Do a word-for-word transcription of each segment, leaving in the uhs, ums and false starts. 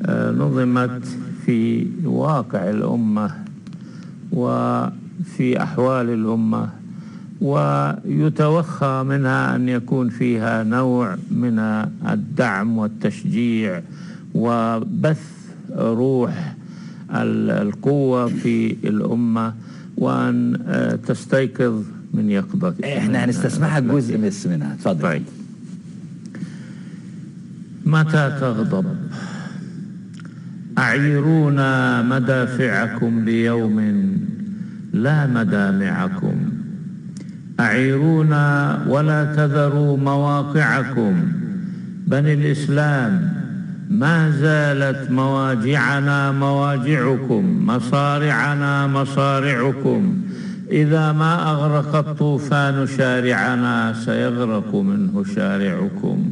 نظمت في واقع الأمة وفي أحوال الأمة، ويتوخى منها أن يكون فيها نوع من الدعم والتشجيع وبث روح القوة في الأمة، وأن تستيقظ من يقظتها. احنا هنستسمعها جزء بس منها، اتفضل. طيب. متى تغضب أعيرونا مدافعكم ليوم لا مدامعكم، أعيرونا ولا تذروا مواقعكم. بني الإسلام ما زالت مواجعنا مواجعكم، مصارعنا مصارعكم. إذا ما أغرق الطوفان شارعنا سيغرق منه شارعكم.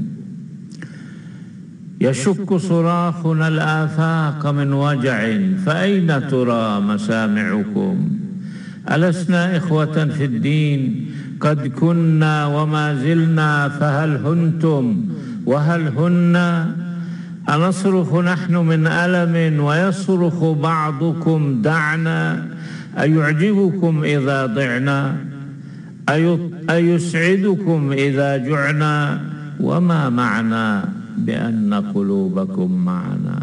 يشك صراخنا الآفاق من وجع، فأين ترى مسامعكم؟ ألسنا إخوة في الدين؟ قد كنا وما زلنا، فهل هنتم وهل هن؟ أنصرخ نحن من ألم ويصرخ بعضكم دعنا؟ أيعجبكم إذا ضعنا؟ أيسعدكم إذا جعنا؟ وما معنى بأن قلوبكم معنا؟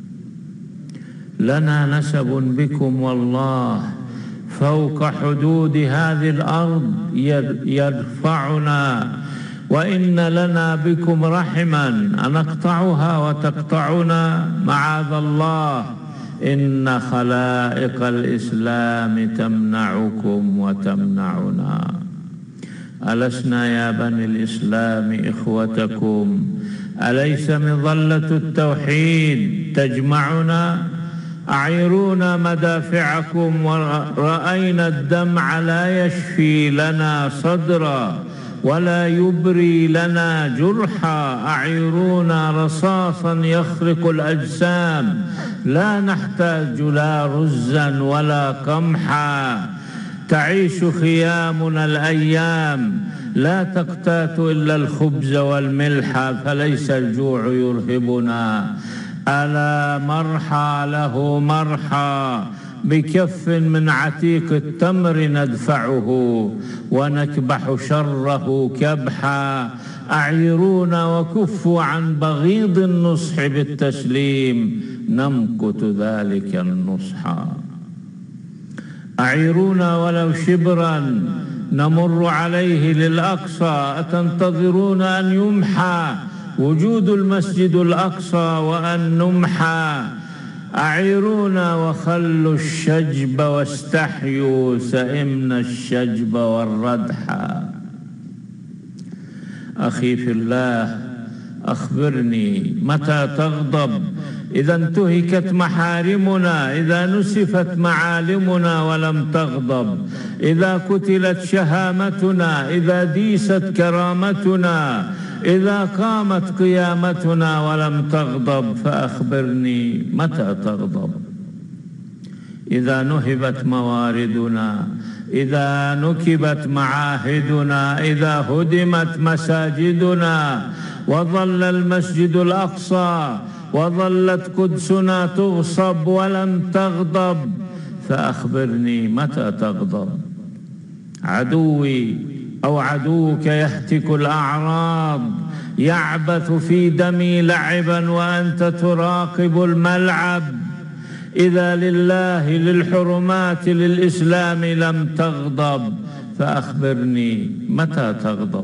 لنا نسب بكم والله، فوق حدود هذه الأرض يرفعنا، وإن لنا بكم رحما أنقطعها وتقطعنا؟ معاذ الله، إن خلائق الإسلام تمنعكم وتمنعنا. ألسنا يا بني الإسلام إخوتكم؟ أليس مظلة التوحيد تجمعنا؟ أعيرونا مدافعكم، ورأينا الدمع لا يشفي لنا صدرا ولا يبري لنا جرحا. أعيرونا رصاصا يخرق الأجسام، لا نحتاج لا رزا ولا قمحا. تعيش خيامنا الأيام، لا تقتات إلا الخبز والملح، فليس الجوع يرهبنا. ألا مرحى له مرحى، بكف من عتيق التمر ندفعه، ونكبح شره كبحا. أعيرونا وكفوا عن بغيض النصح بالتسليم، نمقت ذلك النصحا. أعيرونا ولو شبرا نمر عليه للأقصى، أتنتظرون أن يمحى وجود المسجد الأقصى وأن نمحى؟ أعيرونا وخلوا الشجب واستحيوا، سئمنا الشجب والردحا. أخي في الله، أخبرني متى تغضب؟ إذا انتهكت محارمنا، إذا نسفت معالمنا ولم تغضب، إذا قتلت شهامتنا، إذا ديست كرامتنا، إذا قامت قيامتنا ولم تغضب، فأخبرني متى تغضب؟ إذا نهبت مواردنا، إذا نكبت معاهدنا، إذا هدمت مساجدنا، وظل المسجد الأقصى وظلت قدسنا تغصب ولم تغضب، فأخبرني متى تغضب؟ عدوي أو عدوك يهتك الأعراض، يعبث في دمي لعبا وأنت تراقب الملعب. إذا لله للحرمات للإسلام لم تغضب، فأخبرني متى تغضب؟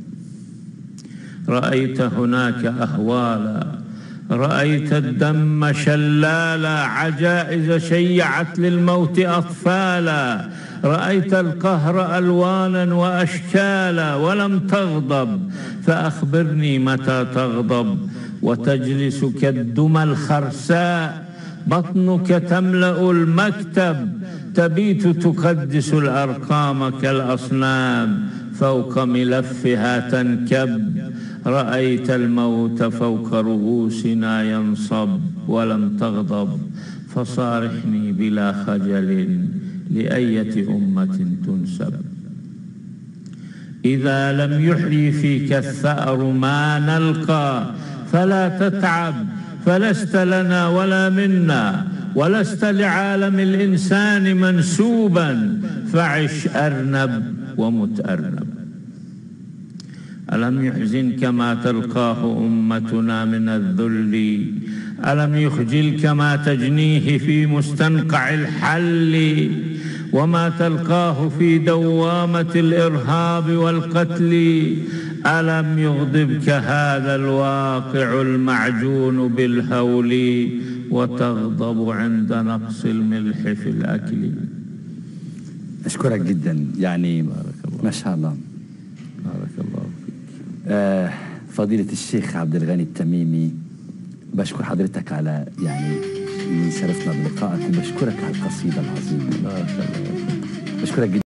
رأيت هناك أهوالا، رأيت الدم شلالا، عجائز شيعت للموت أطفالا، رأيت القهر ألوانا وأشكالا ولم تغضب، فأخبرني متى تغضب؟ وتجلس كالدمى الخرساء، بطنك تملأ المكتب، تبيت تقدس الأرقام كالأصنام، فوق ملفها تنكب. رأيت الموت فوق رؤوسنا ينصب ولم تغضب، فصارحني بلا خجل لأية أمة تنسب. إذا لم يحيي فيك الثأر ما نلقى، فلا تتعب فلست لنا ولا منا، ولست لعالم الإنسان منسوبا، فعش أرنب ومت أرنب. ألم يحزنك ما تلقاه أمتنا من الذل، ألم يخجلك ما تجنيه في مستنقع الحل، وما تلقاه في دوامة الإرهاب والقتل؟ ألم يغضبك هذا الواقع المعجون بالهول، وتغضب عند نقص الملح في الأكل؟ أشكرك جدا، يعني ما شاء الله. بارك الله فيك. آه فضيلة الشيخ عبد الغني التميمي، بشكر حضرتك على يعني من شرفنا بلقائك، وبشكرك على القصيدة العظيمة. بارك الله فيك. بشكرك جدا.